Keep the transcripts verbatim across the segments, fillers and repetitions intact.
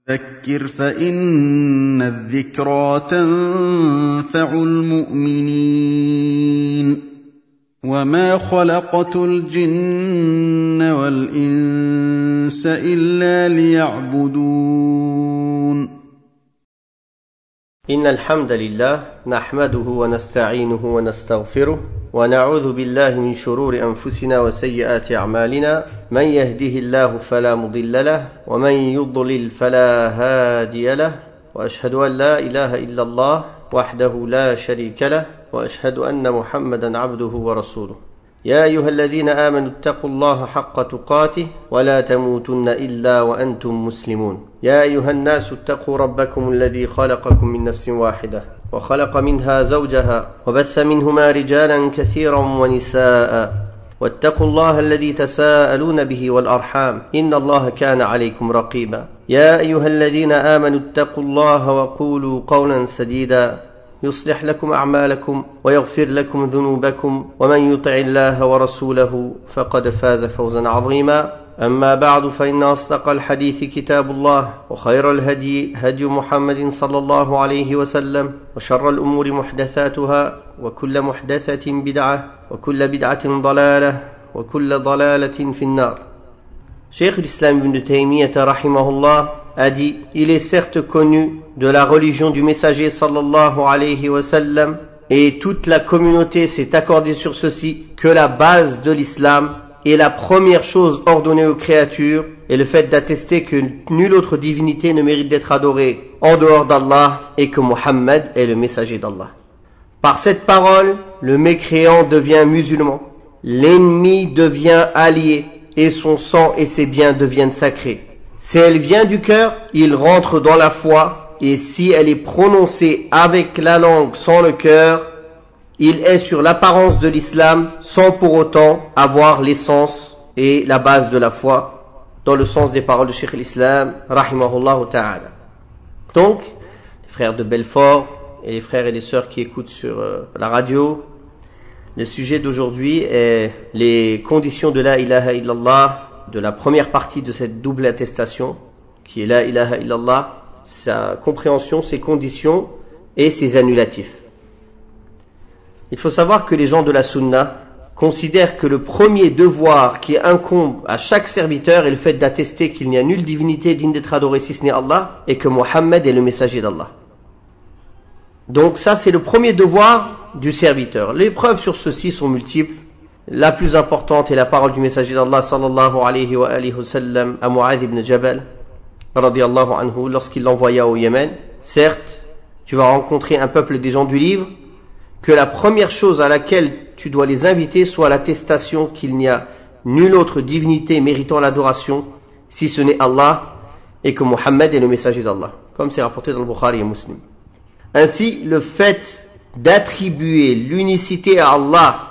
فذكر فإن الذكرى تنفع المؤمنين وما خلقت الجن والإنس إلا ليعبدون إن الحمد لله نحمده ونستعينه ونستغفره ونعوذ بالله من شرور أنفسنا وسيئات أعمالنا من يهده الله فلا مضل له ومن يضلل فلا هادي له وأشهد أن لا إله إلا الله وحده لا شريك له وأشهد أن محمدا عبده ورسوله يا أيها الذين آمنوا اتقوا الله حق تقاته ولا تموتن إلا وأنتم مسلمون يا أيها الناس اتقوا ربكم الذي خلقكم من نفس واحدة وخلق منها زوجها وبث منهما رجالا كثيرا ونساء واتقوا الله الذي تساءلون به والأرحام إن الله كان عليكم رقيبا يا أيها الذين آمنوا اتقوا الله وقولوا قولا سديدا يصلح لكم أعمالكم ويغفر لكم ذنوبكم ومن يطع الله ورسوله فقد فاز فوزا عظيما أما بعد فإن أصدق الحديث كتاب الله وخير الهدي هدي محمد صلى الله عليه وسلم وشر الأمور محدثاتها وكل محدثة بدعة وكل بدعة ضلالة وكل ضلالة في النار. Cheikh l'Islam ibn Taymiyyah rahimahullah a dit: il est certes connu de la religion du messager sallallahu alayhi wa sallam, et toute la communauté s'est accordée sur ceci, que la base de l'islam et la première chose ordonnée aux créatures est le fait d'attester que nulle autre divinité ne mérite d'être adorée en dehors d'Allah et que Mohammed est le messager d'Allah. Par cette parole, le mécréant devient musulman, l'ennemi devient allié et son sang et ses biens deviennent sacrés. Si elle vient du cœur, il rentre dans la foi, et si elle est prononcée avec la langue sans le cœur, il est sur l'apparence de l'islam sans pour autant avoir l'essence et la base de la foi, dans le sens des paroles de Cheikh l'Islam rahimahullah ta'ala. Donc, les frères de Belfort et les frères et les sœurs qui écoutent sur euh, la radio, le sujet d'aujourd'hui est les conditions de la ilaha illallah, de la première partie de cette double attestation, qui est la ilaha illallah, sa compréhension, ses conditions et ses annulatifs. Il faut savoir que les gens de la Sunna considèrent que le premier devoir qui incombe à chaque serviteur est le fait d'attester qu'il n'y a nulle divinité digne d'être adorée si ce n'est Allah et que Mohammed est le messager d'Allah. Donc ça, c'est le premier devoir du serviteur. Les preuves sur ceci sont multiples. La plus importante est la parole du messager d'Allah sallallahu alayhi wa alihi wa sallam à Mu'adh ibn Jabal radiyallahu anhu lorsqu'il l'envoya au Yémen. Certes, tu vas rencontrer un peuple des gens du livre, que la première chose à laquelle tu dois les inviter soit l'attestation qu'il n'y a nulle autre divinité méritant l'adoration si ce n'est Allah et que Mohammed est le messager d'Allah, comme c'est rapporté dans le Bukhari et Muslim. Ainsi, le fait d'attribuer l'unicité à Allah,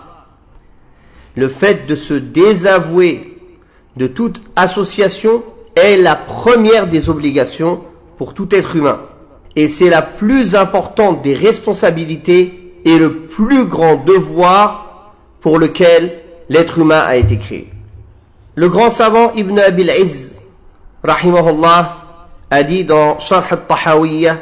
le fait de se désavouer de toute association est la première des obligations pour tout être humain. Et c'est la plus importante des responsabilités et le plus grand devoir pour lequel l'être humain a été créé. Le grand savant Ibn Abil Izz, rahimahullah, a dit dans Sharh al-Tahawiyya: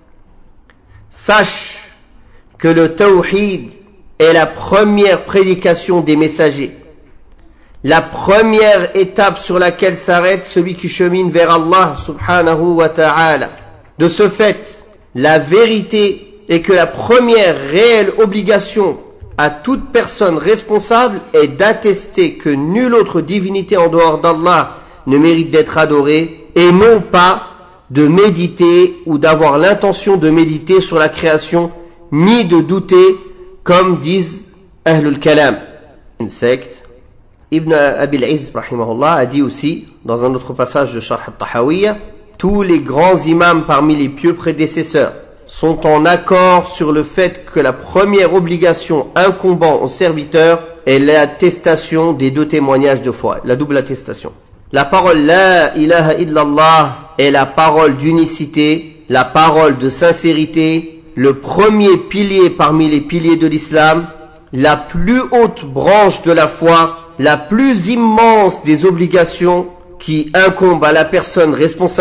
sache que le tawhid est la première prédication des messagers, la première étape sur laquelle s'arrête celui qui chemine vers Allah subhanahu wa ta'ala. De ce fait, la vérité est que la première réelle obligation à toute personne responsable est d'attester que nulle autre divinité en dehors d'Allah ne mérite d'être adorée, et non pas de méditer ou d'avoir l'intention de méditer sur la création, ni de douter, comme disent Ahlul Kalam, une secte. Ibn Abil Izz rahimahullah a dit aussi, dans un autre passage de Sharh al-Tahawiyya, tous les grands imams parmi les pieux prédécesseurs sont en accord sur le fait que la première obligation incombant aux serviteurs est l'attestation des deux témoignages de foi, la double attestation. La parole La ilaha illallah est la parole d'unicité, la parole de sincérité, le premier pilier parmi les piliers de l'islam, la plus haute branche de la foi, la plus immense des obligations qui incombent à la personne responsable,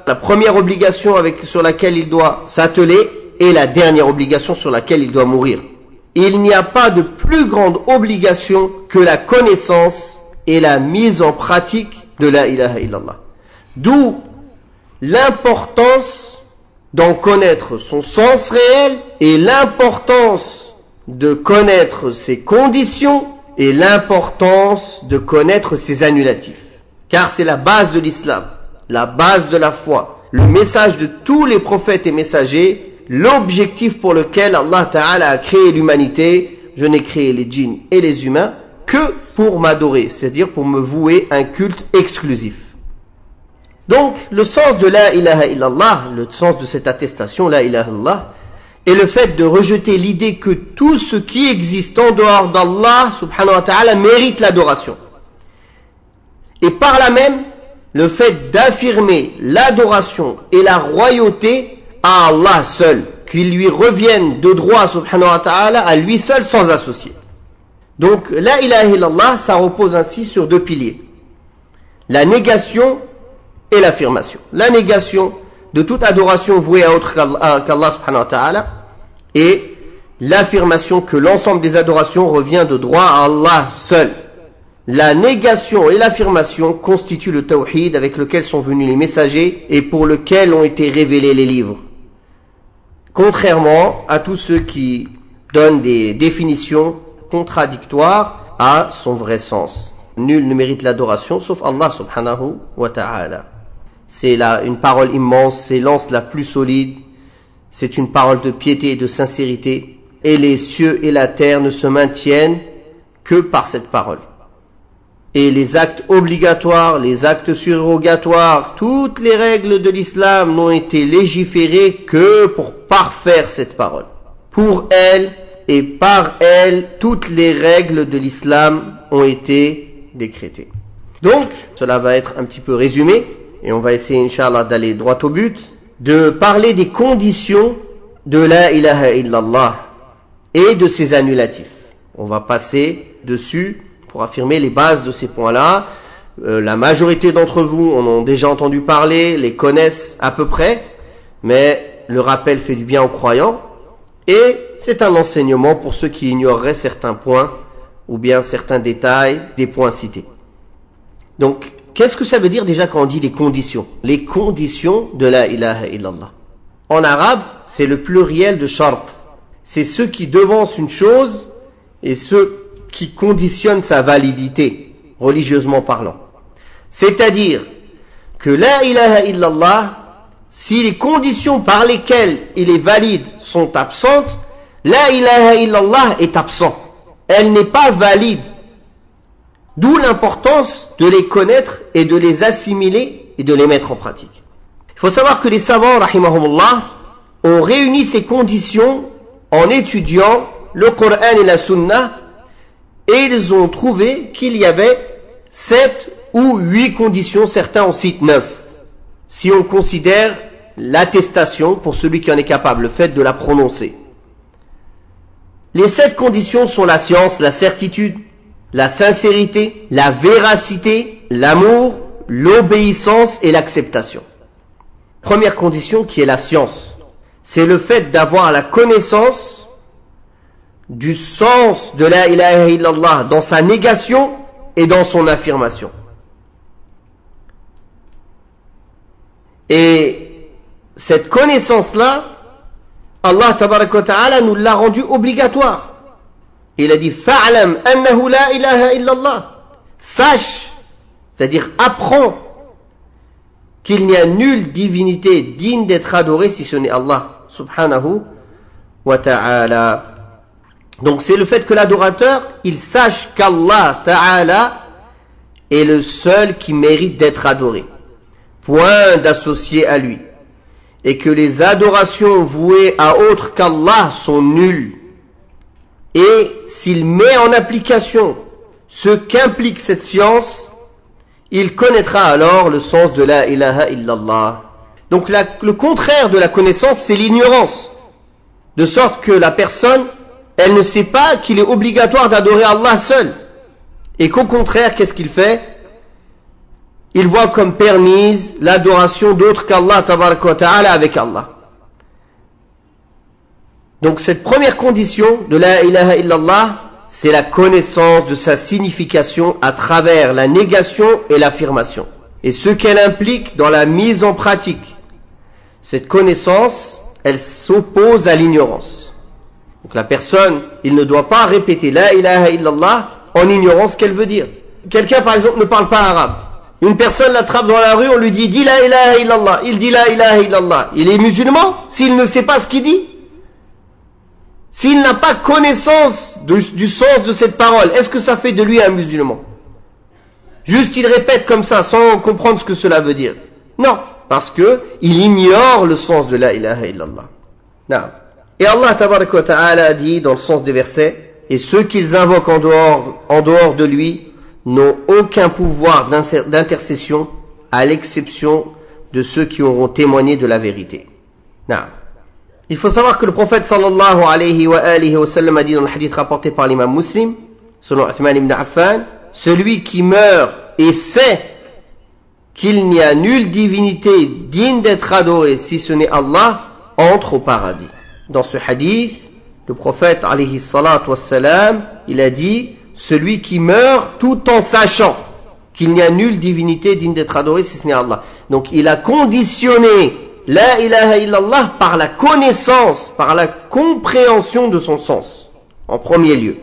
la première obligation avec, sur laquelle il doit s'atteler et la dernière obligation sur laquelle il doit mourir. Il n'y a pas de plus grande obligation que la connaissance et la mise en pratique de la ilaha illallah. D'où l'importance d'en connaître son sens réel et l'importance de connaître ses conditions et l'importance de connaître ses annulatifs. Car c'est la base de l'islam, la base de la foi, le message de tous les prophètes et messagers, l'objectif pour lequel Allah Ta'ala a créé l'humanité. Je n'ai créé les djinns et les humains que pour m'adorer, c'est-à-dire pour me vouer un culte exclusif. Donc, le sens de la ilaha illallah, le sens de cette attestation, la ilaha illallah, est le fait de rejeter l'idée que tout ce qui existe en dehors d'Allah, subhanahu wa ta'ala, mérite l'adoration. Et par là même, le fait d'affirmer l'adoration et la royauté à Allah seul, qu'il lui revienne de droit, subhanahu wa ta'ala, à lui seul sans associé. Donc, la ilaha illallah, ça repose ainsi sur deux piliers. La négation et l'affirmation. La négation de toute adoration vouée à autre qu'Allah subhanahu wa ta'ala et l'affirmation que l'ensemble des adorations revient de droit à Allah seul. La négation et l'affirmation constituent le tawhid avec lequel sont venus les messagers et pour lequel ont été révélés les livres. Contrairement à tous ceux qui donnent des définitions contradictoires à son vrai sens. Nul ne mérite l'adoration sauf Allah subhanahu wa ta'ala. C'est là une parole immense, c'est l'anse la plus solide, c'est une parole de piété et de sincérité, et les cieux et la terre ne se maintiennent que par cette parole. Et les actes obligatoires, les actes surrogatoires, toutes les règles de l'islam n'ont été légiférées que pour parfaire cette parole. Pour elle et par elle, toutes les règles de l'islam ont été décrétées. Donc, cela va être un petit peu résumé. Et on va essayer, Inch'Allah, d'aller droit au but, de parler des conditions de la ilaha illallah et de ses annulatifs. On va passer dessus pour affirmer les bases de ces points-là. Euh, la majorité d'entre vous en ont déjà entendu parler, les connaissent à peu près, mais le rappel fait du bien aux croyants. Et c'est un enseignement pour ceux qui ignoreraient certains points ou bien certains détails des points cités. Donc, qu'est-ce que ça veut dire déjà quand on dit les conditions? Les conditions de la ilaha illallah. En arabe, c'est le pluriel de shart. C'est ceux qui devancent une chose et ceux qui conditionnent sa validité, religieusement parlant. C'est-à-dire que la ilaha illallah, si les conditions par lesquelles il est valide sont absentes, la ilaha illallah est absent. Elle n'est pas valide. D'où l'importance de les connaître et de les assimiler et de les mettre en pratique. Il faut savoir que les savants, rahimahumullah, ont réuni ces conditions en étudiant le Coran et la Sunna et ils ont trouvé qu'il y avait sept ou huit conditions, certains en citent neuf. Si on considère l'attestation pour celui qui en est capable, le fait de la prononcer. Les sept conditions sont la science, la certitude, la sincérité, la véracité, l'amour, l'obéissance et l'acceptation. Première condition qui est la science. C'est le fait d'avoir la connaissance du sens de la ilaha illallah dans sa négation et dans son affirmation. Et cette connaissance-là, Allah tabaraka wa ta'ala nous l'a rendue obligatoire. Il a dit fa'lam annahu la ilaha illallah. Sache, c'est-à-dire apprends qu'il n'y a nulle divinité digne d'être adorée si ce n'est Allah subhanahu wa ta'ala. Donc c'est le fait que l'adorateur, il sache qu'Allah ta'ala est le seul qui mérite d'être adoré. Point d'associé à lui. Et que les adorations vouées à autre qu'Allah sont nulles. Et s'il met en application ce qu'implique cette science, il connaîtra alors le sens de la ilaha illallah. Donc la, le contraire de la connaissance, c'est l'ignorance. De sorte que la personne, elle ne sait pas qu'il est obligatoire d'adorer Allah seul. Et qu'au contraire, qu'est-ce qu'il fait? il voit comme permise l'adoration d'autres qu'Allah tabaraka wa ta'ala avec Allah. Donc cette première condition de la ilaha illallah, c'est la connaissance de sa signification à travers la négation et l'affirmation, et ce qu'elle implique dans la mise en pratique. Cette connaissance, elle s'oppose à l'ignorance. Donc la personne, il ne doit pas répéter la ilaha illallah en ignorant ce qu'elle veut dire. Quelqu'un par exemple ne parle pas arabe. Une personne l'attrape dans la rue, on lui dit « Dis la ilaha illallah ». Il dit la ilaha illallah. Il est musulman s'il ne sait pas ce qu'il dit? S'il n'a pas connaissance de, du sens de cette parole, est-ce que ça fait de lui un musulman? Juste il répète comme ça sans comprendre ce que cela veut dire? Non, parce que il ignore le sens de la ilaha illallah. Non. Et Allah tabaraka wa ta'ala a dit dans le sens des versets, et ceux qu'ils invoquent en dehors, en dehors de lui n'ont aucun pouvoir d'intercession à l'exception de ceux qui auront témoigné de la vérité. Non. Il faut savoir que le prophète sallallahu alayhi wa alihi wa sallam a dit dans le hadith rapporté par l'imam Muslim, selon Uthman ibn Affan, celui qui meurt et sait qu'il n'y a nulle divinité digne d'être adorée si ce n'est Allah, entre au paradis. Dans ce hadith, le prophète alayhi salatu wassalam, il a dit, celui qui meurt tout en sachant qu'il n'y a nulle divinité digne d'être adorée si ce n'est Allah. Donc il a conditionné la ilaha illallah par la connaissance, par la compréhension de son sens, en premier lieu.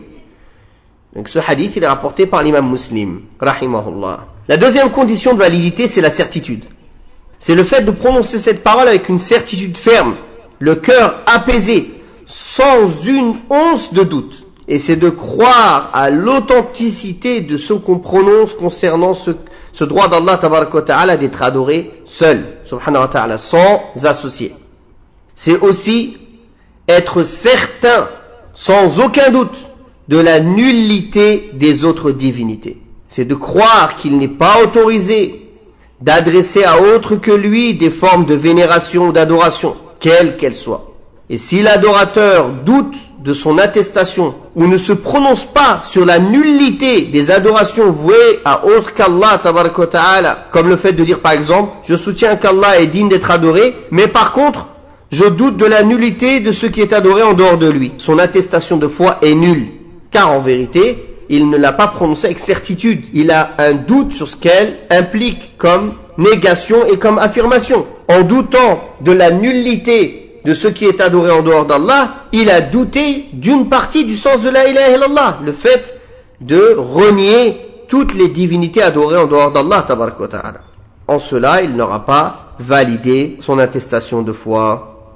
Donc ce hadith, il est rapporté par l'imam Muslim, rahimahullah. La deuxième condition de validité, c'est la certitude. C'est le fait de prononcer cette parole avec une certitude ferme, le cœur apaisé, sans une once de doute. Et c'est de croire à l'authenticité de ce qu'on prononce concernant ce, ce droit d'Allah tabaraka wa ta'ala d'être adoré seul, subhanahu wa ta'ala, sans associé. C'est aussi être certain, sans aucun doute, de la nullité des autres divinités. C'est de croire qu'il n'est pas autorisé d'adresser à autre que lui des formes de vénération ou d'adoration, quelles qu'elles soient. Et si l'adorateur doute de son attestation ou ne se prononce pas sur la nullité des adorations vouées à autre qu'Allah tabaraka wa ta'ala, comme le fait de dire par exemple, je soutiens qu'Allah est digne d'être adoré, mais par contre, je doute de la nullité de ce qui est adoré en dehors de lui. Son attestation de foi est nulle, car en vérité, il ne l'a pas prononcée avec certitude. Il a un doute sur ce qu'elle implique comme négation et comme affirmation. En doutant de la nullité de ce qui est adoré en dehors d'Allah, il a douté d'une partie du sens de la ilaha illallah, le fait de renier toutes les divinités adorées en dehors d'Allah tabaraka wa ta'ala. En cela, il n'aura pas validé son attestation de foi.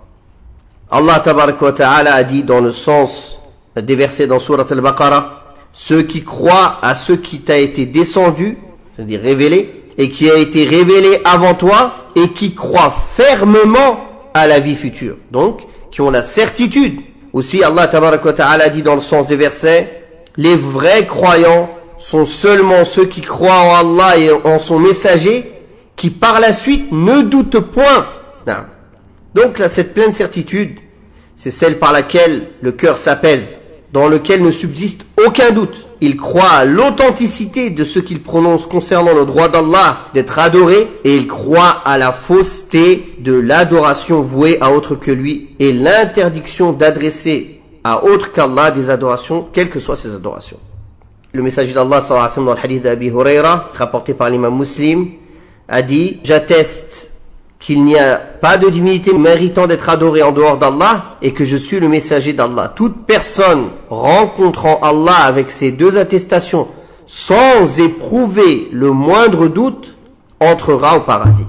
Allah tabaraka wa ta'ala a dit dans le sens des versets dans Surat al-Baqarah, ceux qui croient à ce qui t'a été descendu, c'est-à-dire révélé, et qui a été révélé avant toi, et qui croient fermement à la vie future. Donc, qui ont la certitude. Aussi, Allah tabaraka wa ta'ala dit dans le sens des versets, les vrais croyants sont seulement ceux qui croient en Allah et en son messager, qui par la suite ne doutent point. Non. Donc là, cette pleine certitude, c'est celle par laquelle le cœur s'apaise, dans lequel ne subsiste aucun doute. Il croit à l'authenticité de ce qu'il prononce concernant le droit d'Allah d'être adoré, et il croit à la fausseté de l'adoration vouée à autre que lui, et l'interdiction d'adresser à autre qu'Allah des adorations, quelles que soient ces adorations. Le messager d'Allah sallallahu alayhi wa sallam dans le hadith d'Abi Huraira, rapporté par l'imam Muslim, a dit, j'atteste qu'il n'y a pas de divinité méritant d'être adorée en dehors d'Allah et que je suis le messager d'Allah. Toute personne rencontrant Allah avec ces deux attestations sans éprouver le moindre doute entrera au paradis.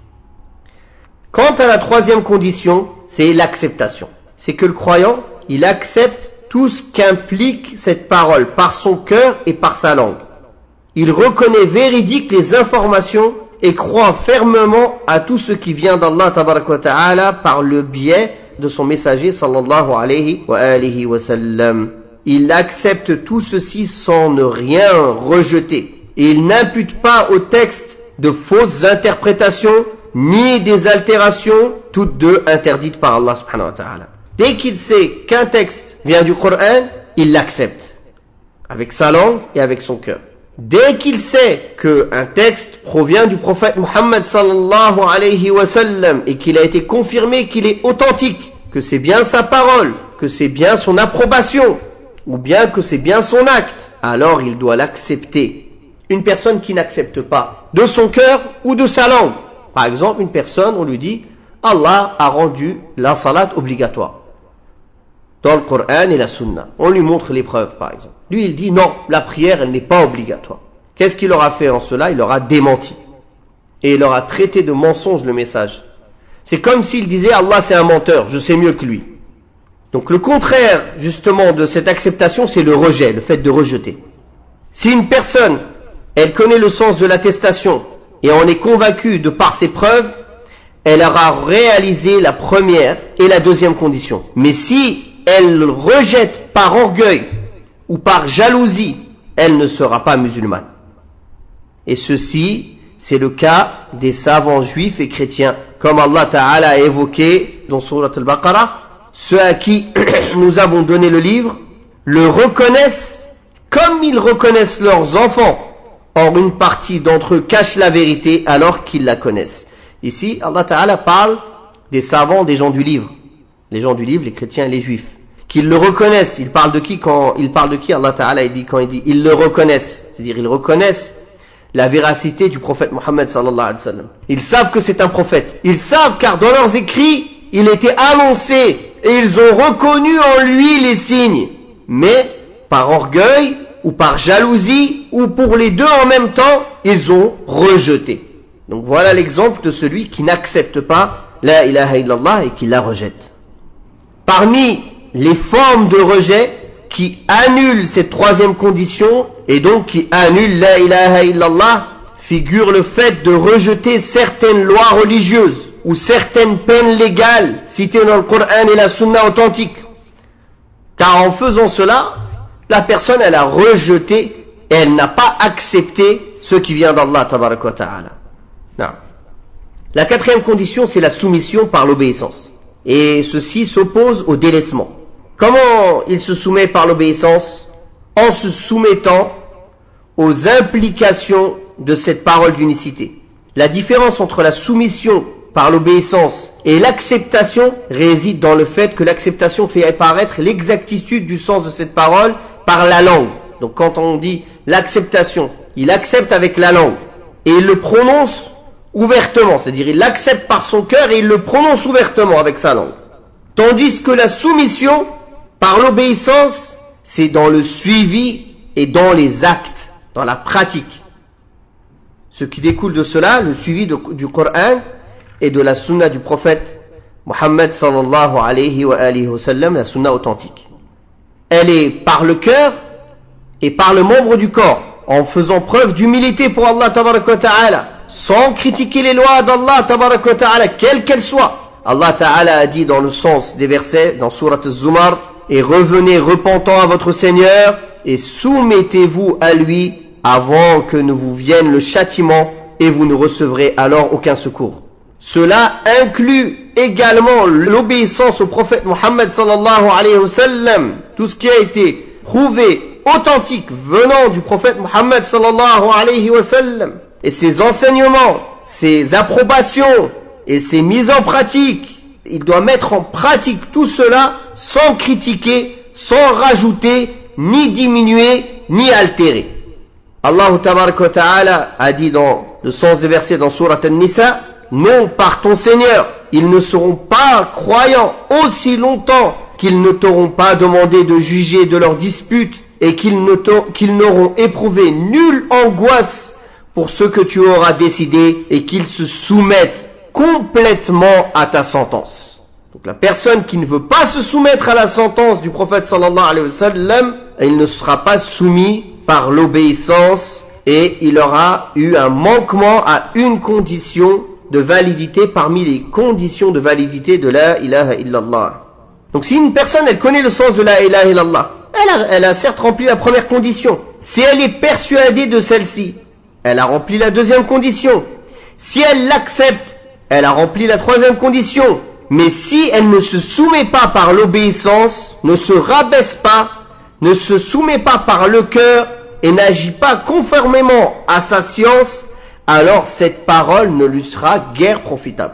Quant à la troisième condition, c'est l'acceptation. C'est que le croyant, il accepte tout ce qu'implique cette parole par son cœur et par sa langue. Il reconnaît véridiques les informations et croit fermement à tout ce qui vient d'Allah tabaraka wa ta'ala par le biais de son messager sallallahu alayhi wa alihi wa sallam. Il accepte tout ceci sans ne rien rejeter. Et il n'impute pas au texte de fausses interprétations ni des altérations, toutes deux interdites par Allah subhanahu wa ta'ala. Dès qu'il sait qu'un texte vient du Coran, il l'accepte avec sa langue et avec son cœur. dès qu'il sait qu'un texte provient du prophète Muhammad sallallahu alayhi wa sallam et qu'il a été confirmé qu'il est authentique, que c'est bien sa parole, que c'est bien son approbation, ou bien que c'est bien son acte, alors il doit l'accepter. Une personne qui n'accepte pas de son cœur ou de sa langue. Par exemple, une personne, on lui dit, Allah a rendu la salat obligatoire dans le Coran et la Sunna. On lui montre les preuves, par exemple. Lui, il dit non, la prière, elle n'est pas obligatoire. Qu'est-ce qu'il aura fait en cela? Il aura démenti. Et il aura traité de mensonge le message. C'est comme s'il disait Allah c'est un menteur, je sais mieux que lui. Donc le contraire, justement, de cette acceptation, c'est le rejet, le fait de rejeter. Si une personne, elle connaît le sens de l'attestation et en est convaincue de par ses preuves, elle aura réalisé la première et la deuxième condition. Mais si elle rejette par orgueil ou par jalousie, elle ne sera pas musulmane. Et ceci, c'est le cas des savants juifs et chrétiens. Comme Allah Ta'ala a évoqué dans Surat Al-Baqarah, ceux à qui nous avons donné le livre le reconnaissent comme ils reconnaissent leurs enfants. Or, une partie d'entre eux cache la vérité alors qu'ils la connaissent. Ici, Allah Ta'ala parle des savants, des gens du livre. Les gens du livre, les chrétiens et les juifs. Qu'ils le reconnaissent. Il parle de qui quand il parle de qui Allah Ta'ala il dit quand il dit ils le reconnaissent. C'est-à-dire ils reconnaissent la véracité du prophète Muhammad sallallahu alayhi wa sallam. Ils savent que c'est un prophète. Ils savent car dans leurs écrits, il était annoncé et ils ont reconnu en lui les signes. Mais par orgueil ou par jalousie ou pour les deux en même temps, ils ont rejeté. Donc voilà l'exemple de celui qui n'accepte pas la ilaha illallah et qui la rejette. Parmi les formes de rejet qui annulent cette troisième condition et donc qui annulent la ilaha illallah figure le fait de rejeter certaines lois religieuses ou certaines peines légales citées dans le Coran et la Sunna authentique. Car en faisant cela, la personne elle a rejeté et elle n'a pas accepté ce qui vient d'Allah tabaraka wa ta'ala. Non. La quatrième condition, c'est la soumission par l'obéissance. Et ceci s'oppose au délaissement. Comment il se soumet par l'obéissance? En se soumettant aux implications de cette parole d'unicité. La différence entre la soumission par l'obéissance et l'acceptation réside dans le fait que l'acceptation fait apparaître l'exactitude du sens de cette parole par la langue. Donc quand on dit l'acceptation, il accepte avec la langue et il le prononce ouvertement, c'est-à-dire il l'accepte par son cœur et il le prononce ouvertement avec sa langue. Tandis que la soumission par l'obéissance, c'est dans le suivi et dans les actes, dans la pratique. Ce qui découle de cela, le suivi de, du Coran et de la sunna du prophète Muhammad sallallahu alayhi wa alihi wa sallam, la sunna authentique. Elle est par le cœur et par le membre du corps, en faisant preuve d'humilité pour Allah tabaraka wa ta'ala, sans critiquer les lois d'Allah tabaraka wa ta'ala, quelles qu'elles soient. Allah ta'ala a dit dans le sens des versets, dans Surat Az-Zumar, et revenez repentant à votre Seigneur, et soumettez-vous à lui avant que ne vous vienne le châtiment, et vous ne recevrez alors aucun secours. Cela inclut également l'obéissance au prophète Muhammad sallallahu alayhi wa sallam, tout ce qui a été prouvé, authentique, venant du prophète Muhammad sallallahu alayhi wa sallam, et ses enseignements, ses approbations et ses mises en pratique. Il doit mettre en pratique tout cela sans critiquer, sans rajouter, ni diminuer, ni altérer. Allah tabaraka wa ta'ala a dit dans le sens des versets dans Surat An-Nisa, non par ton Seigneur, ils ne seront pas croyants aussi longtemps qu'ils ne t'auront pas demandé de juger de leurs disputes et qu'ils ne qu'ils n'auront éprouvé nulle angoisse pour ce que tu auras décidé et qu'ils se soumettent complètement à ta sentence. Donc la personne qui ne veut pas se soumettre à la sentence du prophète sallallahu alayhi wa sallam, il ne sera pas soumis par l'obéissance et il aura eu un manquement à une condition de validité parmi les conditions de validité de la ilaha illallah. Donc si une personne elle connaît le sens de la ilaha illallah, elle a, elle a certes rempli la première condition. Si elle est persuadée de celle-ci, elle a rempli la deuxième condition. Si elle l'accepte, elle a rempli la troisième condition. Mais si elle ne se soumet pas par l'obéissance, ne se rabaisse pas, ne se soumet pas par le cœur et n'agit pas conformément à sa science, alors cette parole ne lui sera guère profitable.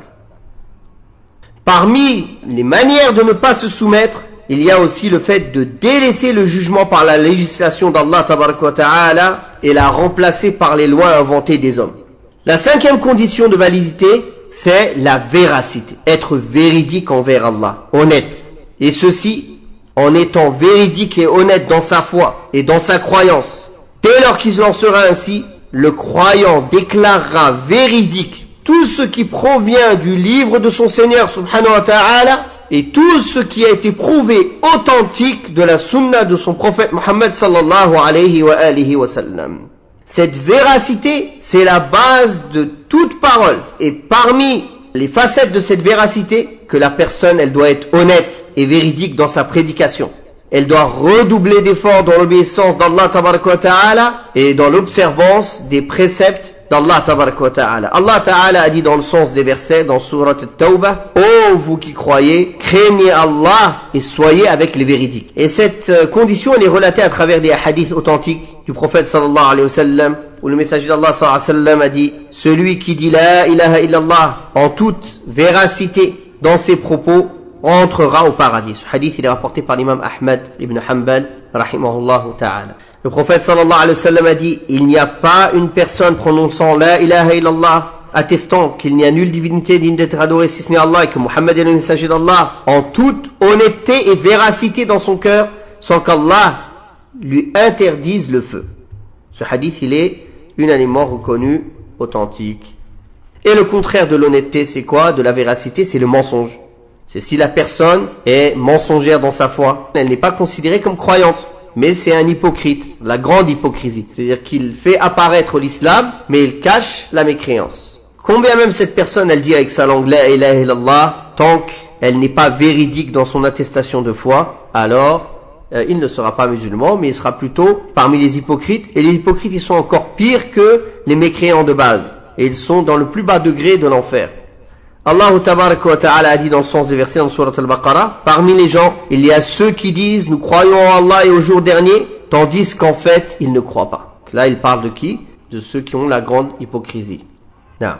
Parmi les manières de ne pas se soumettre, il y a aussi le fait de délaisser le jugement par la législation d'Allah tabaraka wa ta'ala et la remplacer par les lois inventées des hommes. La cinquième condition de validité, c'est la véracité. Être véridique envers Allah, honnête. Et ceci, en étant véridique et honnête dans sa foi et dans sa croyance. Dès lors qu'il en sera ainsi, le croyant déclarera véridique tout ce qui provient du livre de son Seigneur subhanahu wa ta'ala et tout ce qui a été prouvé authentique de la sunna de son prophète Muhammad sallallahu alayhi wa alihi wa sallam. Cette véracité, c'est la base de toute parole. Et parmi les facettes de cette véracité, que la personne, elle doit être honnête et véridique dans sa prédication. Elle doit redoubler d'efforts dans l'obéissance d'Allah tabaraka wa ta'ala et dans l'observance des préceptes d'Allah tabaraka wa ta'ala. Allah ta'ala a dit dans le sens des versets dans Surat At-Tawbah: ô vous qui croyez, craignez Allah et soyez avec les véridiques. Et cette euh, condition, elle est relatée à travers des hadiths authentiques du prophète sallallahu alayhi wa sallam, où le messager d'Allah sallallahu alayhi wa sallam a dit: celui qui dit la ilaha illallah en toute véracité dans ses propos entrera au paradis. Ce hadith, il est rapporté par l'imam Ahmad ibn Hanbal rahimahullah ta'ala. Le prophète sallallahu alayhi wa sallam a dit: il n'y a pas une personne prononçant la ilaha illallah, attestant qu'il n'y a nulle divinité digne d'être adorée si ce n'est Allah et que Muhammad est le messager d'Allah, en toute honnêteté et véracité dans son cœur, sans qu'Allah lui interdise le feu. Ce hadith, il est unanimement reconnu authentique. Et le contraire de l'honnêteté, c'est quoi? De la véracité, c'est le mensonge. C'est si la personne est mensongère dans sa foi, elle n'est pas considérée comme croyante, mais c'est un hypocrite, la grande hypocrisie. C'est-à-dire qu'il fait apparaître l'islam, mais il cache la mécréance. Combien même cette personne, elle dit avec sa langue la ilaha illallah, tant qu'elle n'est pas véridique dans son attestation de foi, alors euh, il ne sera pas musulman, mais il sera plutôt parmi les hypocrites. Et les hypocrites, ils sont encore pires que les mécréants de base. Et ils sont dans le plus bas degré de l'enfer. Allah tabaraka wa ta'ala a dit dans le sens des versets dans Surat Al-Baqarah: parmi les gens, il y a ceux qui disent nous croyons en Allah et au jour dernier, tandis qu'en fait ils ne croient pas. Là il parle de qui? De ceux qui ont la grande hypocrisie. Non.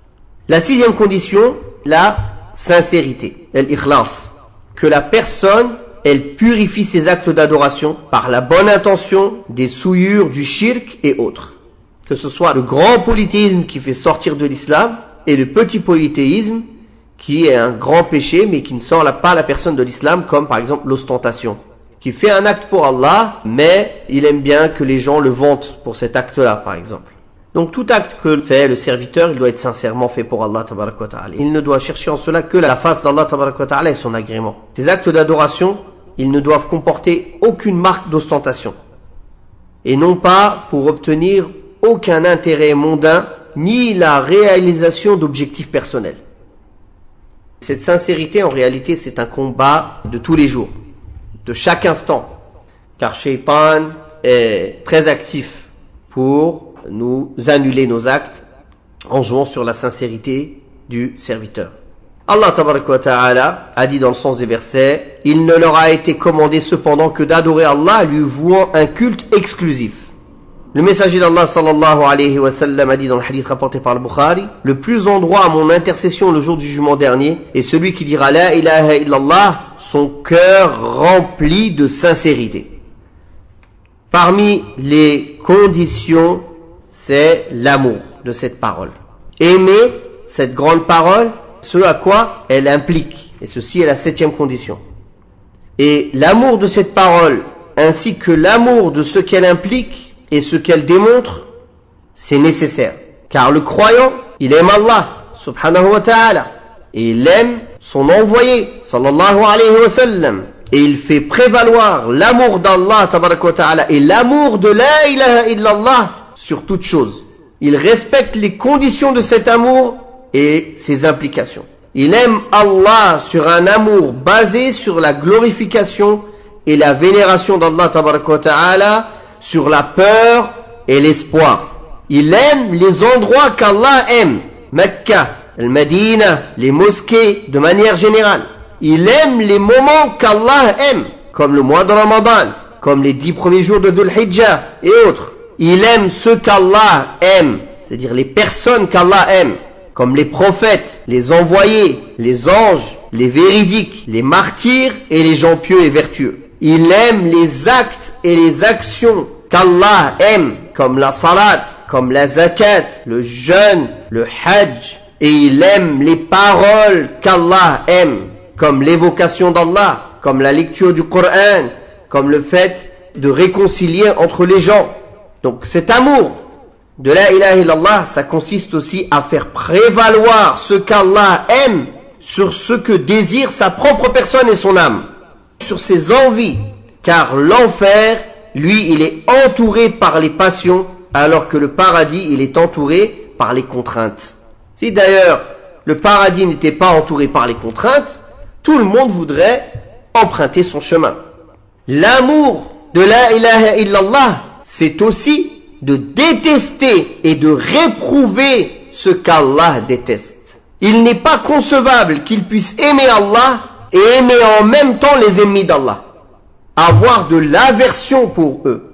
La sixième condition, la sincérité, l'ikhlas. Que la personne, elle purifie ses actes d'adoration par la bonne intention des souillures du shirk et autres. Que ce soit le grand polythéisme qui fait sortir de l'islam, et le petit polythéisme qui est un grand péché mais qui ne sort pas la personne de l'islam, comme par exemple l'ostentation, qui fait un acte pour Allah mais il aime bien que les gens le vantent pour cet acte-là par exemple. Donc tout acte que fait le serviteur, il doit être sincèrement fait pour Allah tabaraka wa ta'ala. Il ne doit chercher en cela que la face d'Allah tabaraka wa ta'ala et son agrément. Ces actes d'adoration, ils ne doivent comporter aucune marque d'ostentation et non pas pour obtenir aucun intérêt mondain ni la réalisation d'objectifs personnels. Cette sincérité, en réalité, c'est un combat de tous les jours, de chaque instant, car Shaitan est très actif pour nous annuler nos actes en jouant sur la sincérité du serviteur. Allah tabaraka wa ta'ala a dit dans le sens des versets: il ne leur a été commandé cependant que d'adorer Allah, lui vouant un culte exclusif. Le messager d'Allah sallallahu alayhi wa sallam a dit dans le hadith rapporté par le Bukhari: le plus en droit à mon intercession le jour du jugement dernier est celui qui dira la ilaha illallah, son cœur rempli de sincérité. Parmi les conditions, c'est l'amour de cette parole. Aimer cette grande parole, ce à quoi elle implique. Et ceci est la septième condition. Et l'amour de cette parole, ainsi que l'amour de ce qu'elle implique, et ce qu'elle démontre, c'est nécessaire. Car le croyant, il aime Allah, subhanahu wa ta'ala, et il aime son envoyé, sallallahu alayhi wa sallam, et il fait prévaloir l'amour d'Allah, tabaraka wa ta'ala, et l'amour de la ilaha illallah sur toute chose. Il respecte les conditions de cet amour et ses implications. Il aime Allah sur un amour basé sur la glorification et la vénération d'Allah, tabaraka wa ta'ala, sur la peur et l'espoir. Il aime les endroits qu'Allah aime. Mecca, le Médina, les mosquées de manière générale. Il aime les moments qu'Allah aime, comme le mois de Ramadan, comme les dix premiers jours de Dhul Hijjah et autres. il aime ceux qu'Allah aime, c'est-à-dire les personnes qu'Allah aime, comme les prophètes, les envoyés, les anges, les véridiques, les martyrs et les gens pieux et vertueux. Il aime les actes et les actions qu'Allah aime, comme la salat, comme la zakat, le jeûne, le hajj. Et il aime les paroles qu'Allah aime, comme l'évocation d'Allah, comme la lecture du Coran, comme le fait de réconcilier entre les gens. Donc cet amour de la ilaha illallah, ça consiste aussi à faire prévaloir ce qu'Allah aime sur ce que désire sa propre personne et son âme, sur ses envies, car l'enfer, lui, il est entouré par les passions, alors que le paradis, il est entouré par les contraintes. Si d'ailleurs le paradis n'était pas entouré par les contraintes, tout le monde voudrait emprunter son chemin. L'amour de la ilaha illallah, c'est aussi de détester et de réprouver ce qu'Allah déteste. Il n'est pas concevable qu'il puisse aimer Allah et aimer en même temps les ennemis d'Allah. Avoir de l'aversion pour eux,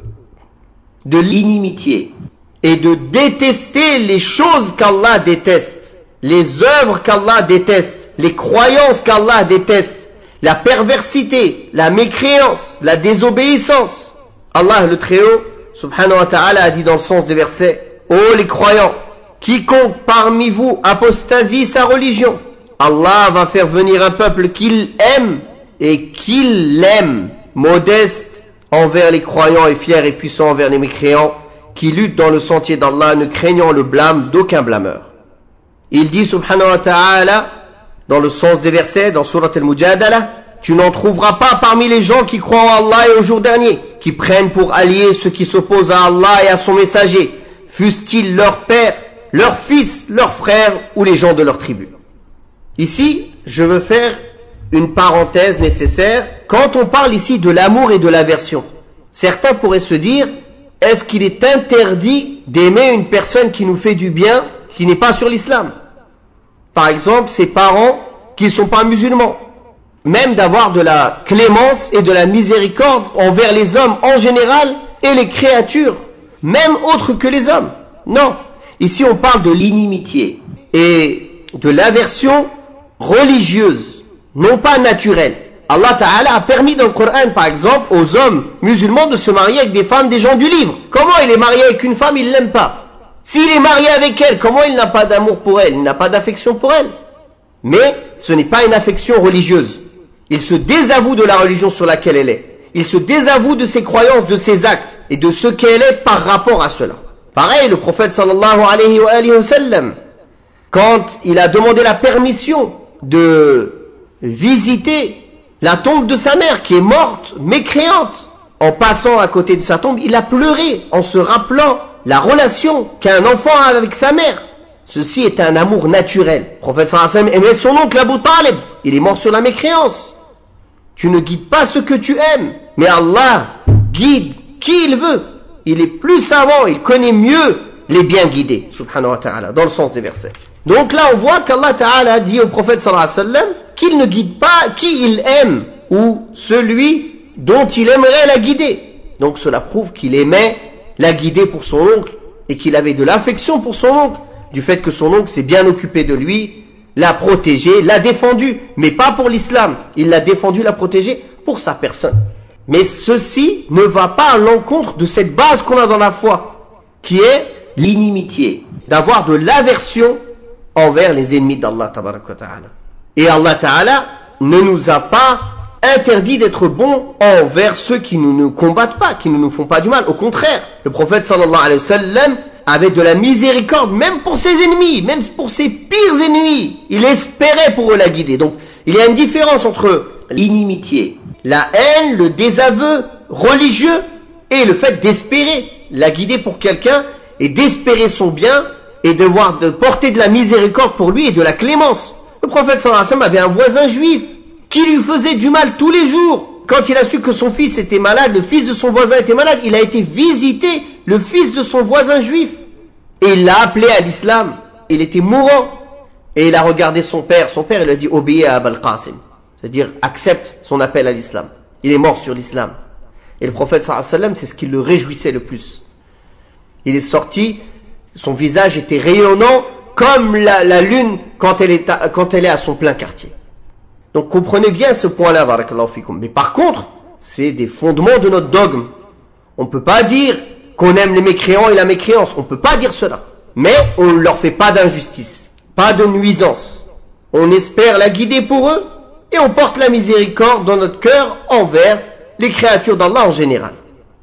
de l'inimitié et de détester les choses qu'Allah déteste, les œuvres qu'Allah déteste, les croyances qu'Allah déteste, la perversité, la mécréance, la désobéissance. Allah le Très-Haut, subhanahu wa ta'ala, a dit dans le sens des versets: ô les croyants, quiconque parmi vous apostasie sa religion, Allah va faire venir un peuple qu'il aime et qu'il l'aime, modeste envers les croyants et fier et puissant envers les mécréants, qui luttent dans le sentier d'Allah, ne craignant le blâme d'aucun blâmeur. Il dit subhanahu wa ta'ala, dans le sens des versets, dans Surat al-Mujadala: tu n'en trouveras pas parmi les gens qui croient en Allah et au jour dernier, qui prennent pour alliés ceux qui s'opposent à Allah et à son messager, fussent-ils leur père, leurs fils, leurs frères ou les gens de leur tribu. Ici, je veux faire une parenthèse nécessaire. Quand on parle ici de l'amour et de l'aversion, certains pourraient se dire: est-ce qu'il est interdit d'aimer une personne qui nous fait du bien, qui n'est pas sur l'islam? Par exemple, ses parents qui ne sont pas musulmans. Même d'avoir de la clémence et de la miséricorde envers les hommes en général et les créatures, même autres que les hommes. Non, ici on parle de l'inimitié et de l'aversion religieuse, non pas naturelle. Allah Ta'ala a permis dans le Coran, par exemple, aux hommes musulmans de se marier avec des femmes des gens du livre. Comment il est marié avec une femme, il ne l'aime pas? S'il est marié avec elle, comment il n'a pas d'amour pour elle? Il n'a pas d'affection pour elle. Mais ce n'est pas une affection religieuse. Il se désavoue de la religion sur laquelle elle est. Il se désavoue de ses croyances, de ses actes et de ce qu'elle est par rapport à cela. Pareil, le prophète sallallahu alayhi wa, alayhi wa sallam, quand il a demandé la permission de visiter la tombe de sa mère qui est morte, mécréante, en passant à côté de sa tombe, il a pleuré en se rappelant la relation qu'un enfant a avec sa mère. Ceci est un amour naturel. Le prophète sallallahu alayhi wa sallam aimait son oncle Abu Talib. Il est mort sur la mécréance. Tu ne guides pas ce que tu aimes, mais Allah guide qui il veut. Il est plus savant, il connaît mieux les bien guidés, subhanahu wa ta'ala, dans le sens des versets. Donc là, on voit qu'Allah Ta'ala dit au prophète sallallahu alayhi wa sallam qu'il ne guide pas qui il aime ou celui dont il aimerait la guider. Donc cela prouve qu'il aimait la guider pour son oncle et qu'il avait de l'affection pour son oncle, du fait que son oncle s'est bien occupé de lui, l'a protégé, l'a défendu, mais pas pour l'islam. Il l'a défendu, l'a protégé pour sa personne. Mais ceci ne va pas à l'encontre de cette base qu'on a dans la foi, qui est l'inimitié, d'avoir de l'aversion envers les ennemis d'Allah tabaraka wa ta'ala. Et Allah Ta'ala ne nous a pas interdit d'être bons envers ceux qui ne nous combattent pas, qui ne nous font pas du mal. Au contraire, le prophète sallallahu alayhi wa sallam avait de la miséricorde même pour ses ennemis, même pour ses pires ennemis. Il espérait pour eux la guider. Donc il y a une différence entre l'inimitié, la haine, le désaveu religieux et le fait d'espérer la guider pour quelqu'un et d'espérer son bien et de, voir, de porter de la miséricorde pour lui et de la clémence. Le prophète sallallahu alayhi wa sallam avait un voisin juif qui lui faisait du mal tous les jours. Quand il a su que son fils était malade, le fils de son voisin était malade, il a été visiter le fils de son voisin juif. Et il l'a appelé à l'islam. Il était mourant. Et il a regardé son père. Son père, il lui a dit: obéis à Abul Qasim. C'est-à-dire, accepte son appel à l'islam. Il est mort sur l'islam. Et le prophète sallallahu alayhi wa sallam, c'est ce qui le réjouissait le plus. Il est sorti, son visage était rayonnant comme la, la lune quand elle, est à, quand elle est à son plein quartier. Donc comprenez bien ce point-là, barakallahu fikum. Mais par contre, c'est des fondements de notre dogme. On ne peut pas dire qu'on aime les mécréants et la mécréance. On ne peut pas dire cela. Mais on ne leur fait pas d'injustice, pas de nuisance. On espère la guider pour eux et on porte la miséricorde dans notre cœur envers les créatures d'Allah en général.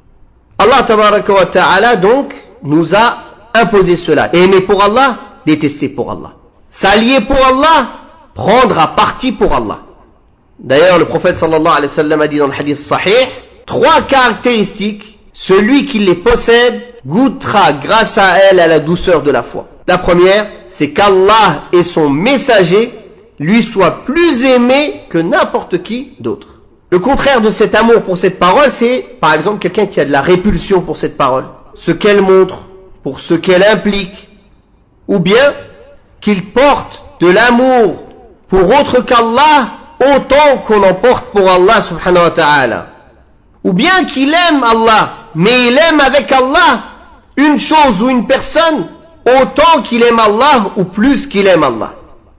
Allah tabaraka wa ta'ala donc nous a imposé cela. Aimer pour Allah, détester pour Allah. S'allier pour Allah, prendre à partie pour Allah. D'ailleurs, le prophète sallallahu alayhi wa sallam a dit dans le hadith sahih, trois caractéristiques, celui qui les possède goûtera grâce à elle à la douceur de la foi. La première, c'est qu'Allah et son messager lui soient plus aimés que n'importe qui d'autre. Le contraire de cet amour pour cette parole, c'est par exemple quelqu'un qui a de la répulsion pour cette parole, ce qu'elle montre, pour ce qu'elle implique, ou bien qu'il porte de l'amour pour autre qu'Allah autant qu'on en porte pour Allah subhanahu wa ta'ala, ou bien qu'il aime Allah, mais il aime avec Allah une chose ou une personne autant qu'il aime Allah ou plus qu'il aime Allah.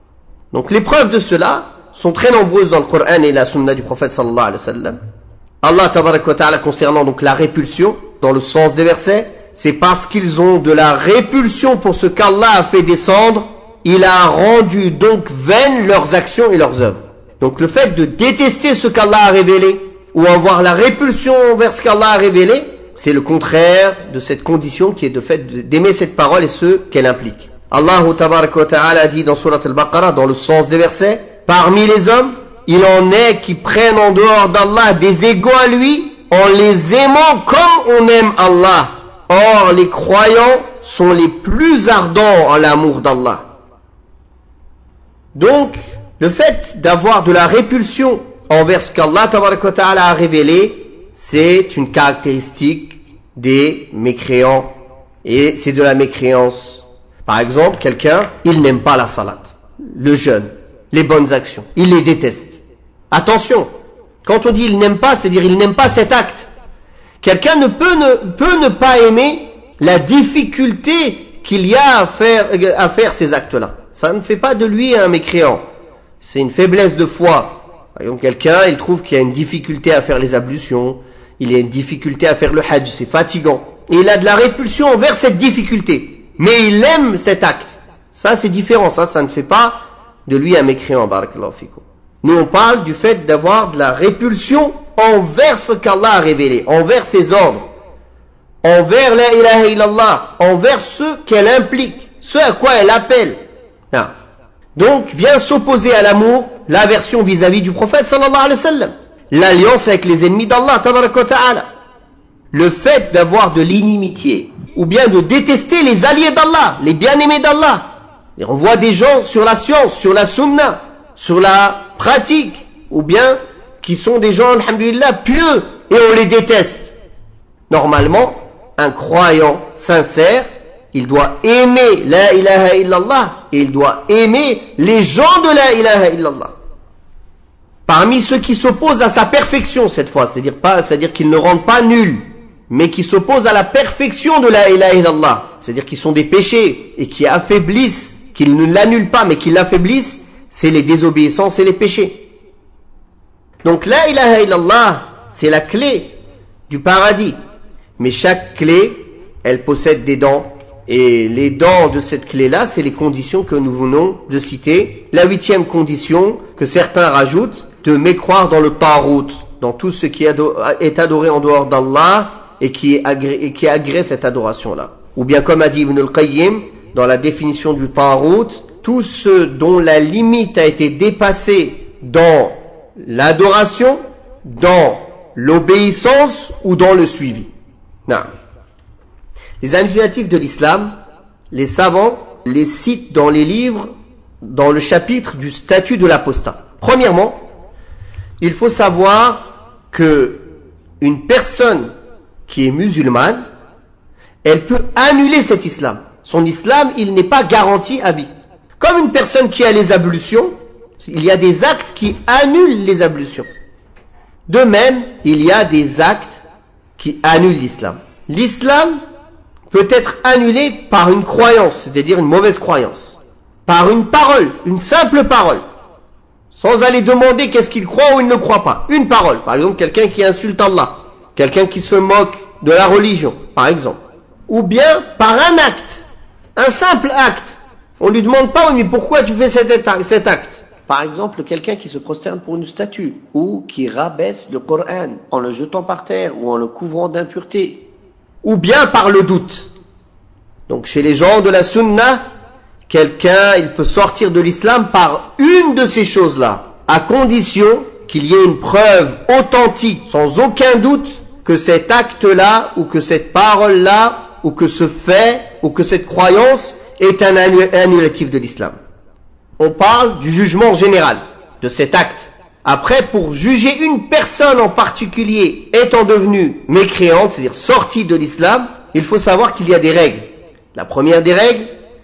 Donc les preuves de cela sont très nombreuses dans le Coran et la sunna du prophète sallallahu alayhi wa sallam. Allah tabaraka wa ta'ala concernant donc la répulsion, dans le sens des versets, c'est parce qu'ils ont de la répulsion pour ce qu'Allah a fait descendre, il a rendu donc vaines leurs actions et leurs œuvres. Donc le fait de détester ce qu'Allah a révélé, ou avoir la répulsion envers ce qu'Allah a révélé, c'est le contraire de cette condition qui est de fait d'aimer cette parole et ce qu'elle implique. Allah tabaraka wa ta'ala dit dans Surat al-Baqarah, dans le sens des versets, parmi les hommes, il en est qui prennent en dehors d'Allah des égaux à lui, en les aimant comme on aime Allah. Or, les croyants sont les plus ardents en l'amour d'Allah. Donc, le fait d'avoir de la répulsion envers ce qu'Allah tabaraka wa ta'ala a révélé, c'est une caractéristique des mécréants. Et c'est de la mécréance. Par exemple, quelqu'un, il n'aime pas la salat, le jeûne, les bonnes actions. Il les déteste. Attention, quand on dit il n'aime pas, c'est-à-dire il n'aime pas cet acte. Quelqu'un ne peut ne, peut ne pas aimer la difficulté qu'il y a à faire, à faire ces actes-là. Ça ne fait pas de lui un mécréant. C'est une faiblesse de foi. Par exemple, quelqu'un, il trouve qu'il y a une difficulté à faire les ablutions, il y a une difficulté à faire le hajj, c'est fatigant. Et il a de la répulsion envers cette difficulté. Mais il aime cet acte. Ça, c'est différent. Ça, ça ne fait pas de lui un mécréant. Barakallahu fikum. Nous, on parle du fait d'avoir de la répulsion envers ce qu'Allah a révélé, envers ses ordres, envers la ilaha illallah, envers ce qu'elle implique, ce à quoi elle appelle. Non. Donc, vient s'opposer à l'amour l'aversion vis-à-vis du prophète sallallahu alayhi wa sallam, l'alliance avec les ennemis d'Allah tabaraka wa ta'ala, le fait d'avoir de l'inimitié, ou bien de détester les alliés d'Allah, les bien-aimés d'Allah. Et on voit des gens sur la science, sur la sunna, sur la pratique, ou bien qui sont des gens, alhamdulillah, pieux, et on les déteste. Normalement, un croyant sincère, il doit aimer la ilaha illallah, et il doit aimer les gens de la ilaha illallah. Parmi ceux qui s'opposent à sa perfection cette fois, c'est-à-dire pas, c'est-à-dire qu'ils ne rendent pas nuls, mais qui s'opposent à la perfection de la ilaha illallah, c'est-à-dire qu'ils sont des péchés et qui affaiblissent, qu'ils ne l'annulent pas mais qui l'affaiblissent, c'est les désobéissances et les péchés. Donc la ilaha illallah, c'est la clé du paradis, mais chaque clé, elle possède des dents, et les dents de cette clé-là, c'est les conditions que nous venons de citer. La huitième condition que certains rajoutent, de mécroire dans le tarout, dans tout ce qui est adoré en dehors d'Allah et qui est agré, et qui agrée cette adoration-là. Ou bien comme a dit Ibn al-Qayyim, dans la définition du tarout, tout ce dont la limite a été dépassée dans l'adoration, dans l'obéissance ou dans le suivi. Non. Les indicatifs de l'islam, les savants les citent dans les livres, dans le chapitre du statut de l'apostat. Premièrement, il faut savoir que une personne qui est musulmane, elle peut annuler cet islam. Son islam, il n'est pas garanti à vie. Comme une personne qui a les ablutions, il y a des actes qui annulent les ablutions. De même, il y a des actes qui annulent l'islam. L'islam peut être annulé par une croyance, c'est-à-dire une mauvaise croyance, par une parole, une simple parole, sans aller demander qu'est-ce qu'il croit ou il ne croit pas. Une parole, par exemple quelqu'un qui insulte Allah, quelqu'un qui se moque de la religion, par exemple. Ou bien par un acte, un simple acte. On ne lui demande pas, mais pourquoi tu fais cet acte? Par exemple, quelqu'un qui se prosterne pour une statue, ou qui rabaisse le Coran en le jetant par terre, ou en le couvrant d'impureté. Ou bien par le doute. Donc chez les gens de la sunna, quelqu'un, il peut sortir de l'islam par une de ces choses-là, à condition qu'il y ait une preuve authentique, sans aucun doute, que cet acte-là, ou que cette parole-là, ou que ce fait, ou que cette croyance est un annulatif de l'islam. On parle du jugement général, de cet acte. Après, pour juger une personne en particulier étant devenue mécréante, c'est-à-dire sortie de l'islam, il faut savoir qu'il y a des règles. La première des règles,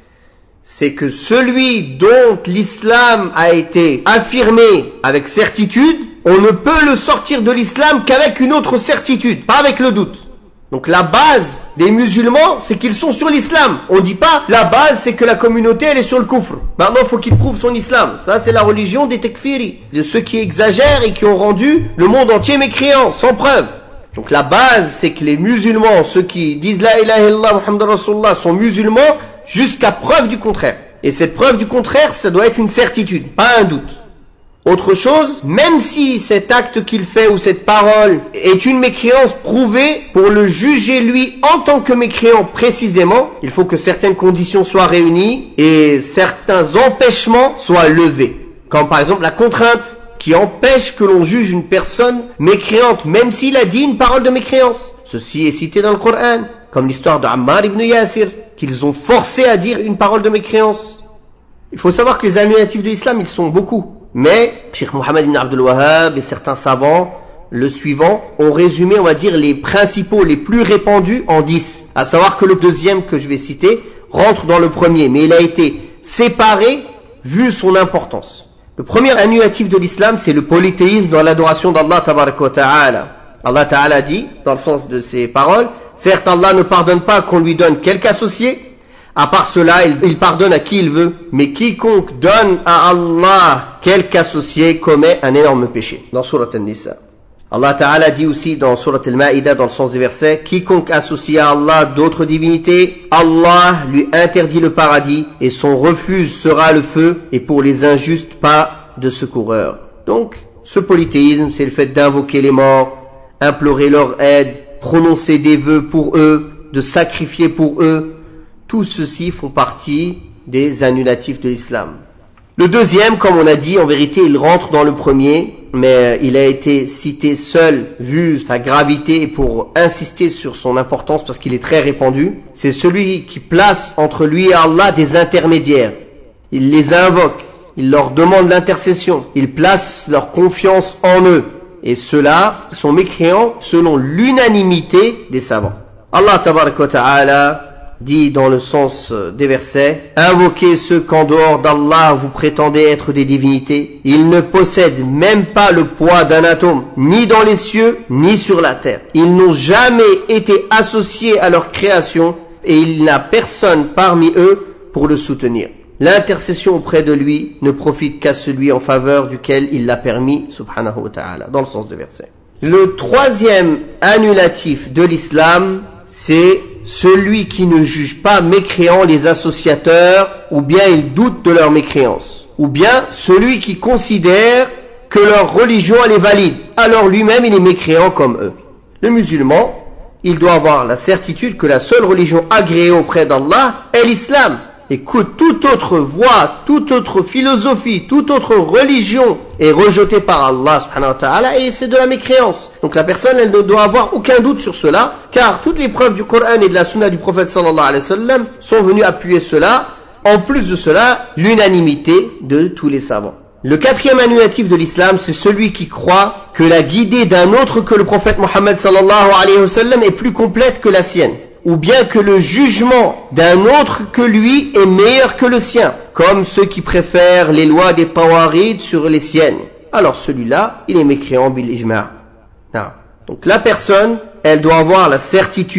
c'est que celui dont l'islam a été affirmé avec certitude, on ne peut le sortir de l'islam qu'avec une autre certitude, pas avec le doute. Donc la base des musulmans, c'est qu'ils sont sur l'islam. On ne dit pas, la base, c'est que la communauté, elle est sur le kufr. Maintenant, il faut qu'il prouve son islam. Ça, c'est la religion des tekfiri, de ceux qui exagèrent et qui ont rendu le monde entier mécréant, sans preuve. Donc la base, c'est que les musulmans, ceux qui disent la ilaha illallah Muhammad Rasulullah, sont musulmans jusqu'à preuve du contraire. Et cette preuve du contraire, ça doit être une certitude, pas un doute. Autre chose, même si cet acte qu'il fait ou cette parole est une mécréance prouvée, pour le juger lui en tant que mécréant précisément, il faut que certaines conditions soient réunies et certains empêchements soient levés. Comme par exemple la contrainte qui empêche que l'on juge une personne mécréante, même s'il a dit une parole de mécréance. Ceci est cité dans le Coran, comme l'histoire de Ammar ibn Yasir, qu'ils ont forcé à dire une parole de mécréance. Il faut savoir que les annulatifs de l'islam, ils sont beaucoup. Mais Cheikh Mohammed ibn Abdul Wahhab et certains savants, le suivant, ont résumé, on va dire, les principaux, les plus répandus en dix. À savoir que le deuxième que je vais citer rentre dans le premier, mais il a été séparé vu son importance. Le premier annulatif de l'islam, c'est le polythéisme dans l'adoration d'Allah tabaraka wa ta'ala. Allah ta'ala dit, dans le sens de ses paroles, certes Allah ne pardonne pas qu'on lui donne quelque associé. À part cela, il, il pardonne à qui il veut, mais quiconque donne à Allah quelque associé commet un énorme péché. Dans Surat An-Nisa. Allah Ta'ala dit aussi dans Surat Al-Ma'ida, dans le sens des versets, quiconque associe à Allah d'autres divinités, Allah lui interdit le paradis et son refuge sera le feu, et pour les injustes, pas de secoureur. Donc, ce polythéisme, c'est le fait d'invoquer les morts, implorer leur aide, prononcer des vœux pour eux, de sacrifier pour eux. Tout ceci font partie des annulatifs de l'islam. Le deuxième, comme on a dit, en vérité, il rentre dans le premier, mais il a été cité seul, vu sa gravité et pour insister sur son importance parce qu'il est très répandu. C'est celui qui place entre lui et Allah des intermédiaires. Il les invoque, il leur demande l'intercession, il place leur confiance en eux. Et ceux-là sont mécréants selon l'unanimité des savants. Allah tabaraka wa ta'ala dit dans le sens des versets, invoquez ceux qu'en dehors d'Allah vous prétendez être des divinités. Ils ne possèdent même pas le poids d'un atome, ni dans les cieux, ni sur la terre. Ils n'ont jamais été associés à leur création et il n'a personne parmi eux pour le soutenir. L'intercession auprès de lui ne profite qu'à celui en faveur duquel il l'a permis, subhanahu wa ta'ala, dans le sens des versets. Le troisième annulatif de l'islam, c'est celui qui ne juge pas mécréants les associateurs, ou bien il doute de leur mécréance, ou bien celui qui considère que leur religion elle est valide, alors lui-même il est mécréant comme eux. Le musulman, il doit avoir la certitude que la seule religion agréée auprès d'Allah est l'islam, et que toute autre voie, toute autre philosophie, toute autre religion est rejetée par Allah subhanahu wa ta'ala, et c'est de la mécréance. Donc la personne, elle ne doit avoir aucun doute sur cela, car toutes les preuves du Coran et de la sunna du prophète sallallahu alayhi wa sallam sont venues appuyer cela. En plus de cela, l'unanimité de tous les savants. Le quatrième annulatif de l'islam, c'est celui qui croit que la guidée d'un autre que le prophète Mohammed sallallahu alayhi wa sallam est plus complète que la sienne, ou bien que le jugement d'un autre que lui est meilleur que le sien, comme ceux qui préfèrent les lois des Tawarides sur les siennes. Alors celui-là, il est mécréant bil ijma'. Donc la personne, elle doit avoir la certitude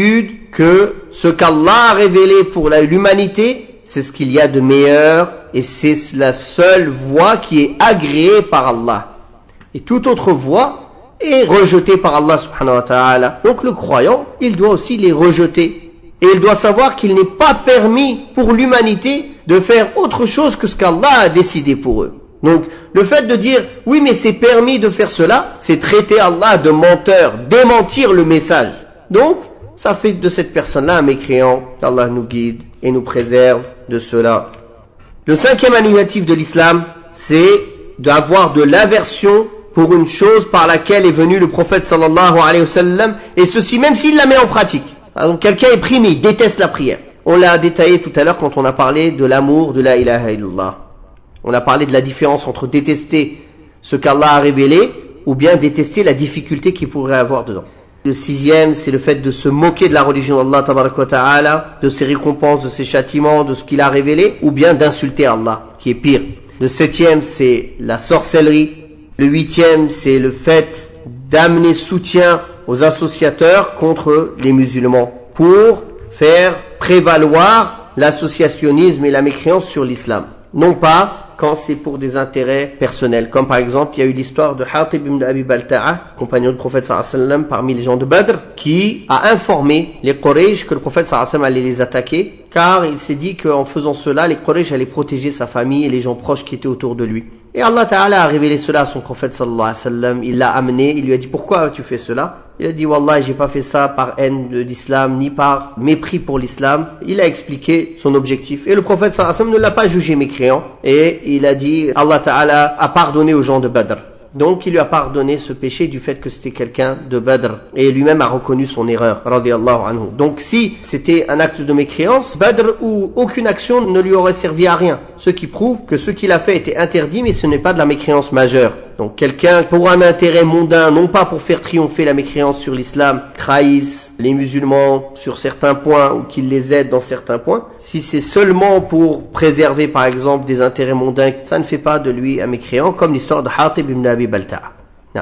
que ce qu'Allah a révélé pour l'humanité, c'est ce qu'il y a de meilleur et c'est la seule voie qui est agréée par Allah. Et toute autre voie est rejetée par Allah subhanahu wa ta'ala. Donc le croyant, il doit aussi les rejeter. Et il doit savoir qu'il n'est pas permis pour l'humanité de faire autre chose que ce qu'Allah a décidé pour eux. Donc le fait de dire oui mais c'est permis de faire cela, c'est traiter Allah de menteur, démentir le message. Donc ça fait de cette personne-là un mécréant, qu'Allah nous guide et nous préserve de cela. Le cinquième annulatif de l'islam, c'est d'avoir de l'aversion pour une chose par laquelle est venu le prophète sallallahu alayhi wa sallam, et ceci même s'il la met en pratique. Donc quelqu'un est pris mais il déteste la prière. On l'a détaillé tout à l'heure quand on a parlé de l'amour de la ilaha illallah. On a parlé de la différence entre détester ce qu'Allah a révélé ou bien détester la difficulté qu'il pourrait avoir dedans. Le sixième, c'est le fait de se moquer de la religion d'Allah tabaraka wa ta'ala, de ses récompenses, de ses châtiments, de ce qu'il a révélé, ou bien d'insulter Allah, qui est pire. Le septième, c'est la sorcellerie. Le huitième, c'est le fait d'amener soutien aux associateurs contre les musulmans pour faire prévaloir l'associationnisme et la mécréance sur l'islam. Non pas quand c'est pour des intérêts personnels. Comme par exemple, il y a eu l'histoire de Hatib ibn Abi Balta'a, compagnon du prophète sallallahu alayhi wa sallam parmi les gens de Badr, qui a informé les Quraysh que le prophète sallallahu alayhi wa sallam allait les attaquer, car il s'est dit qu'en faisant cela, les Quraysh allaient protéger sa famille et les gens proches qui étaient autour de lui. Et Allah Ta'ala a révélé cela à son prophète sallallahu alayhi wa sallam, il l'a amené, il lui a dit pourquoi as-tu fait cela? Il a dit wallah, j'ai pas fait ça par haine de l'islam ni par mépris pour l'islam. Il a expliqué son objectif et le prophète sallallahu alayhi wa sallam ne l'a pas jugé mécréant et il a dit Allah Ta'ala a pardonné aux gens de Badr. Donc il lui a pardonné ce péché du fait que c'était quelqu'un de Badr et lui-même a reconnu son erreur radiyallahu anhu. Donc si c'était un acte de mécréance, Badr ou aucune action ne lui aurait servi à rien, ce qui prouve que ce qu'il a fait était interdit mais ce n'est pas de la mécréance majeure. Donc quelqu'un pour un intérêt mondain, non pas pour faire triompher la mécréance sur l'islam, trahisse les musulmans sur certains points ou qu'il les aide dans certains points. Si c'est seulement pour préserver par exemple des intérêts mondains, ça ne fait pas de lui un mécréant, comme l'histoire de Hatib ibn Abi Balta'a. Non.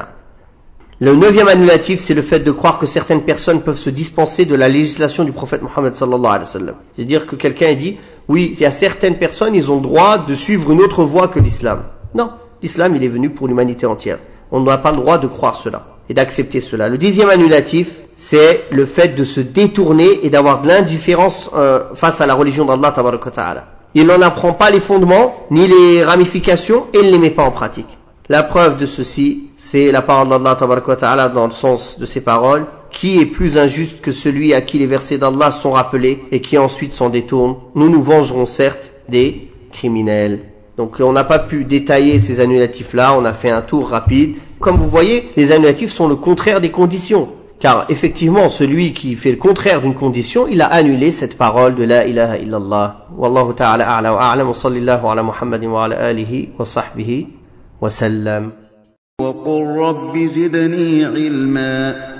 Le neuvième annulatif, c'est le fait de croire que certaines personnes peuvent se dispenser de la législation du prophète Mohammed sallallahu alayhi wa sallam. C'est-à-dire que quelqu'un dit, oui, il y a certaines personnes, ils ont le droit de suivre une autre voie que l'islam. Non. L'islam, il est venu pour l'humanité entière. On n'a pas le droit de croire cela et d'accepter cela. Le dixième annulatif, c'est le fait de se détourner et d'avoir de l'indifférence euh, face à la religion d'Allah tabaraka wa ta'ala. Il n'en apprend pas les fondements, ni les ramifications, et il ne les met pas en pratique. La preuve de ceci, c'est la parole d'Allah tabaraka wa ta'ala dans le sens de ses paroles. Qui est plus injuste que celui à qui les versets d'Allah sont rappelés et qui ensuite s'en détourne? Nous nous vengerons certes des criminels. Donc on n'a pas pu détailler ces annulatifs-là, on a fait un tour rapide. Comme vous voyez, les annulatifs sont le contraire des conditions. Car effectivement, celui qui fait le contraire d'une condition, il a annulé cette parole de la ilaha illallah. Wallahu ta'ala a'la wa a'lam wa sallallahu ala Muhammadin wa ala alihi wa sahbihi wa sallam. وقل رب زدني علما